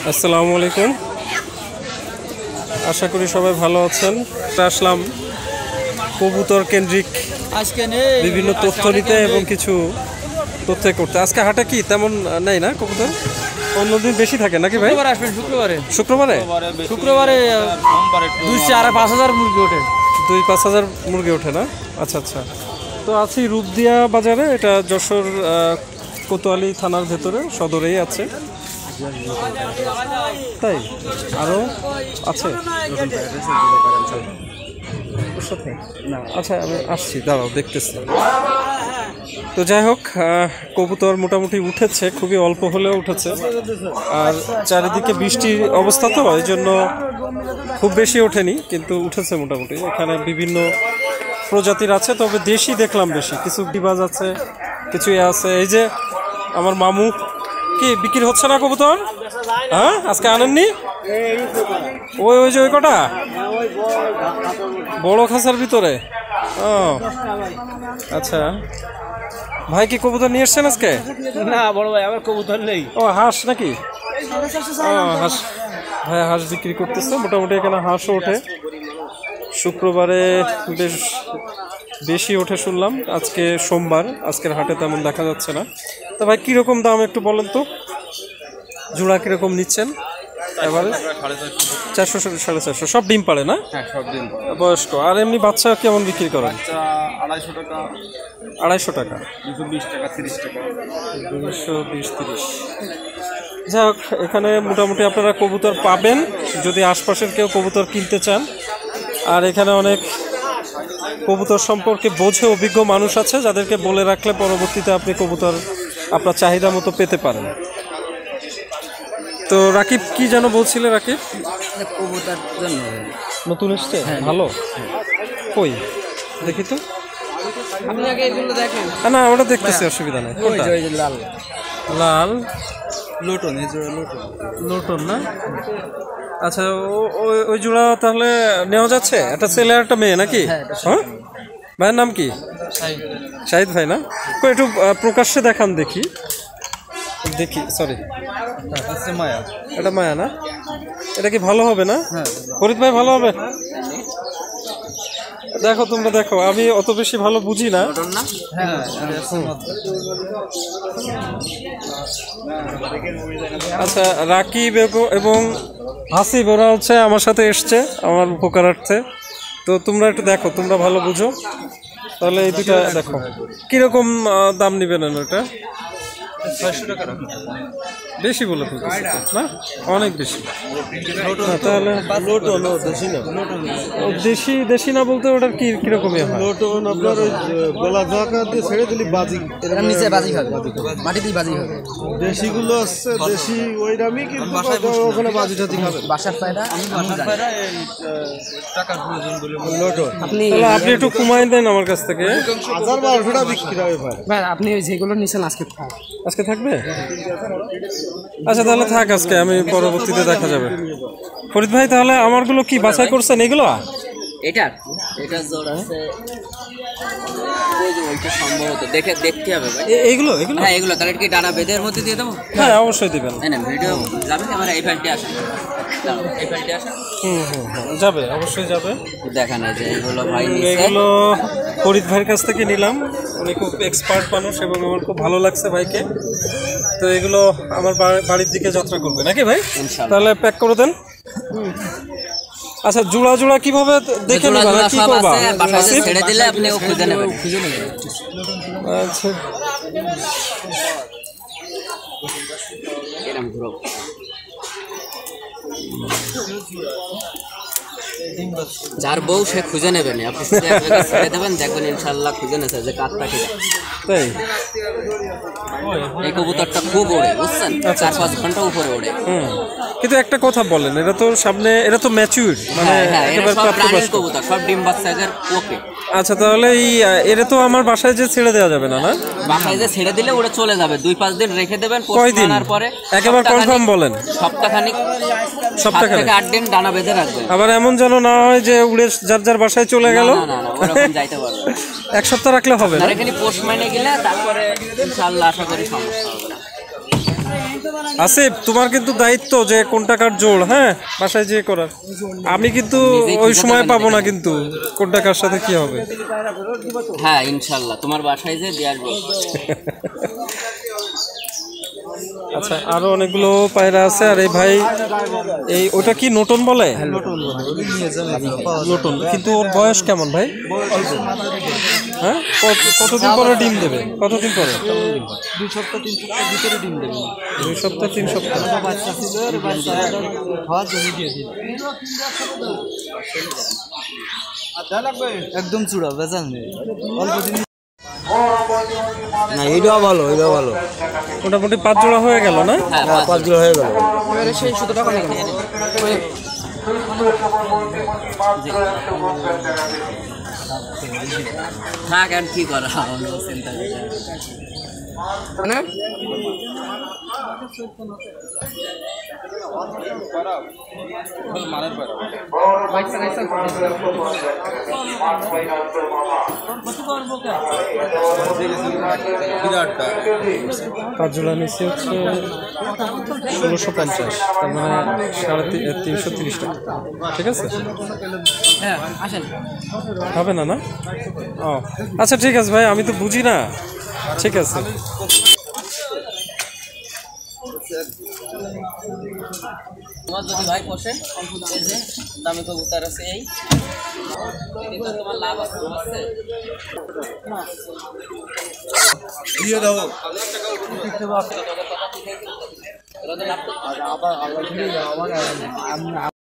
আসসালামু আলাইকুম, আশা করি সবাই ভালো আছেন। আসলাম কবুতর কেন্দ্রিক বিভিন্ন তথ্য নিতে এবং কিছু তথ্য করতে। আজকে হাটে কি তেমন নেই না কবুতর? অন্যদিন বেশি থাকে নাকি ভাই? শুক্রবারে শুক্রবারে 2-4-5 হাজার মুরগি ওঠে। 2-5 হাজার মুরগি ওঠে না? আচ্ছা আচ্ছা। তো আছি রূপদিয়া বাজারে, এটা যশোর কোতোয়ালি থানার ভেতরে, সদরেই আছে। তাই আরও আছে? আচ্ছা, আমি আসছি, দাঁড়াও দেখতেছি। তো যাই হোক, কবুতর মোটামুটি উঠেছে, খুবই অল্প হলেও উঠেছে। আর চারিদিকে বৃষ্টির অবস্থা, তো এই জন্য খুব বেশি ওঠেনি, কিন্তু উঠেছে মোটামুটি। এখানে বিভিন্ন প্রজাতির আছে, তবে দেশি দেখলাম বেশি। কিছু ডিবাজ আছে, কিছু আছে। এই যে আমার মামু, কি বিক্রি হচ্ছে না কবুতর? হ্যাঁ, আজকে আনেননি? ওই যে ওই কটা বড় খাঁচার ভিতরে। ও আচ্ছা, ভাই কি কবুতর নিয়ে এসছেন আজকে? না বড় ভাই, আমার কবুতর নেই। ও হাঁস নাকি? হাঁস, ভাই হাঁস বিক্রি করতেছে মোটামুটি। এখানে হাঁসও ওঠে, শুক্রবারে বেশ বেশি ওঠে শুনলাম। আজকে সোমবার, আজকের হাটে তেমন দেখা যাচ্ছে না। তো ভাই কীরকম দাম একটু বলেন তো? জোড়া কীরকম নিচ্ছেন এবারে? 400 450। সব ডিম পাড়ে না? হ্যাঁ, সব দিন বয়স্ক। আর এমনি বাচ্চা কেমন বিক্রি করেন? 250 টাকা, 250 টাকা, 220 টাকা, 30 টাকা, 220-30। যাই হোক, এখানে মোটামুটি আপনারা কবুতর পাবেন যদি আশপাশের কেউ কবুতর কিনতে চান। আর এখানে অনেক কবুতর সম্পর্কে বোঝে অভিজ্ঞ মানুষ আছে, যাদেরকে বলে রাখলে পরবর্তীতে আপনি কবুতর আপনার চাহিদা মতো পেতে পারেন। তো রাকিব কি যেন বলছিলে? রাকিব কবুতর জন্য নতুন এসছে, ভালো। কই দেখি তো। আপনি আগে এগুলো দেখেন। না, ওটা দেখতেছি, অসুবিধা নেই। কোনটা? লাল লাল লোটন, লোটন না? আচ্ছা, ওই জোড়া তাহলে নেওয়া যাচ্ছে? একটা ছেলে একটা মেয়ে নাকি? হ্যাঁ, ভাইয়ের নাম কি? শাহিদ ভাই না? একটু প্রকাশ্যে দেখান দেখি। সরি, মায়া। এটা মায়া না? এটা কি ভালো হবে না? ফরিদ ভাই ভালো হবে? দেখো, তোমরা দেখো, আমি অত বেশি ভালো বুঝি না। আচ্ছা, রাকিব এবং হাসিব ওরা হচ্ছে আমার সাথে এসছে আমার উপকারার্থে। তো তোমরা একটু দেখো, তোমরা ভালো বুঝো, তাহলে এই দুটা দেখো কিরকম দাম নিবেন। এটা 600 টাকা বেশি বলে ফেলতেছে না? অনেক বেশি। তাহলে দেশি না বলতে ওটার কিরকমই হয়? লোটন আপনার ওই গলা ঝাঁকা দিয়ে ছেড়ে দিলি বাজি, নিচে বাজি হবে, মাটিতেই বাজি হবে। দেশিগুলো আসছে, দেশি ওই দামই, কিন্তু ওখানে বাজি টাজি খাবে। বাসার পায়রা, টাকার প্রয়োজন বলে লোটন আপনি একটু কমাই দেন আমার কাছ থেকে। 1000-1200 টাকা বিক্রি হবে ভাই। আপনি যেগুলো নিছেন আজকে থাকবে? আচ্ছা, তাহলে থাক আজকে, আমি পরবর্তীতে দেখা যাবে। ফরিদ ভাই, তাহলে আমারগুলো কি বাছাই করছেন? এগুলো এটা সম্ভবত দেখতে হবে ভাই। এইগুলো হ্যাঁ, এগুলো তাহলে কি ডানা বেঁধে এর মধ্যে দিয়ে দেবো? হ্যাঁ, অবশ্যই দিবেন। না ভিডিও যাবে, আমার এই ফাইলটি আসে, এই ফাইলটি আসে। যাবে, অবশ্যই যাবে। দেখা নাই যে এগুলো ভাই এগুলো ফরিদ ভাইয়ের কাছ থেকে নিলাম, উনি খুব এক্সপার্ট মানুষ এবং আমার খুব ভালো লাগছে ভাইকে। তো এগুলো আমার বাড়ির দিকে যাত্রা করবে নাকি ভাই? তাহলে প্যাক করে দেন। আচ্ছা, জোড়া জোড়া কিভাবে দেখে নেবেন? কি করবা? ছেড়ে দিলে আপনি ও খুঁজে নেবেন। আচ্ছা, এরকম ঘুরো। যার বউ সে খুঁজে নেবেন, আপনি ছেড়ে দেবেন, দেখবেন ইনশাল্লাহ খুঁজে নেছে যে কাঠটা কি। তাই এই কবুতরটা খুব ওড়ে, বুঝছেন? 4-5 ঘন্টা উপরে ওড়ে। কিন্তু একটা কথা বলেন, এটা তো সামনে, এটা তো ম্যাচিউর, মানে একেবারে প্রাপ্তবয়স্ক কবুতর, সব ডিম বাচ্চাদের ওকে। আচ্ছা, তাহলে এটা তো আমার বাসায় যে ছেড়ে দেওয়া যাবে না? না, বাসায় যে ছেড়ে দিলে ওরা চলে যাবে, 2-5 দিন রেখে দেবেন। কয়দিন পরে? একেবারে কনফার্ম বলেন। সপ্তাহখানিক, 7 থেকে 8 দিন ডানা বেঁধে রাখবেন। আবার এমন যেন না হয় যে উড়ে যার যার বাসায় চলে গেল। না, ওরকম যাইতে পারবে। 1 সপ্তাহ রাখলে হবে না? এখানে পোস্ট মাইনে গেলে তারপরে ইনশাআল্লাহ আশা করি সমস্যা হবে না। আসিফ, তোমার কিন্তু দায়িত্ব যে কোনটা কার জোড়, হ্যাঁ, বাসায় যেয়ে করার। আমি কিন্তু ওই সময় পাবো না কিন্তু কোনটা কার সাথে কি হবে। হ্যাঁ ইনশাল্লাহ তোমার বাসায় যে দিয়ে আসবো। আচ্ছা, আরো অনেকগুলো পায়রা আছে। আর এই ভাই, এই ওটা কি নতুন বলে? নতুন, কিন্তু ওর বয়স কেমন ভাই? হ্যাঁ, কতদিন পরে ডিম দেবে? কতদিন পরে? 2 সপ্তাহ 3 সপ্তাহ ভিতরে ডিম দেবে। 2 সপ্তাহ 3 সপ্তাহ। বাচ্চা ছিল আর বাচ্চা খাওয়া জমি দিয়ে দিল। একদম চূড়া বেজান নেই, অল্প দিন। না, এটাও ভালো, এটাও ভালো। মোটামুটি 5 জোড়া হয়ে গেল না? হ্যাঁ 5 জোড়া হয়ে গেল। এবারে সেই 17 টাকা নেবেন। থাক আর কি করা, অন্য চিন্তা নেই। মানে পাঁচ জোড়া নিচে হচ্ছে 1650, তার মানে 330 টাকা। ঠিক আছে, হ্যাঁ আসেন। হবে না? না, ও আচ্ছা ঠিক আছে ভাই, আমি তো বুঝি না। ঠিক আছে, তোমার যদি ভাই পোষে, এই যে দামি কবুতর আছে, এই এতে তোমার লাভ আছে, বুঝছে? দিয়ে দাও। ওরা তো লাভ করতে